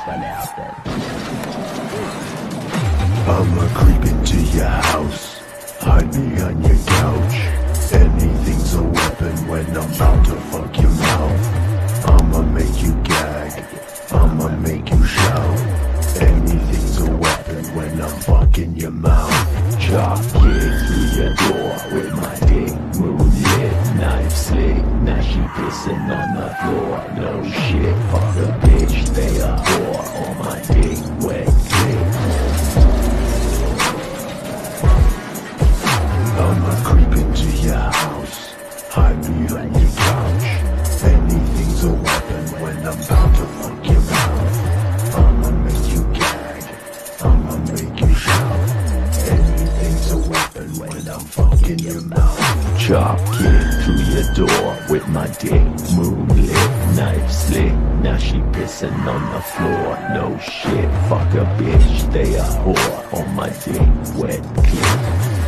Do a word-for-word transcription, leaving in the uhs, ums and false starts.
I'ma creep into your house, hide behind your couch. Anything's a weapon when I'm about to fuck your mouth. I'ma make you gag, I'ma make you shout. Anything's a weapon when I'm fucking your mouth. Chop kick through your door with my dick, moonlit, knife slick. Now she pissing on the floor. No shit, fuck a bitch, they a whore. On my dick, wet click. I'ma creep into your house, hide behind your couch. Anything's a weapon when I'm about to fuck your mouth. I'ma make you gag, I'ma make you shout. Anything's a weapon when I'm fucking your mouth. Chop kick through your door with my dick, moonlit, knife slick. Now she pissing on the floor. No shit, fuck a bitch, they a whore. On my dick, wet clip.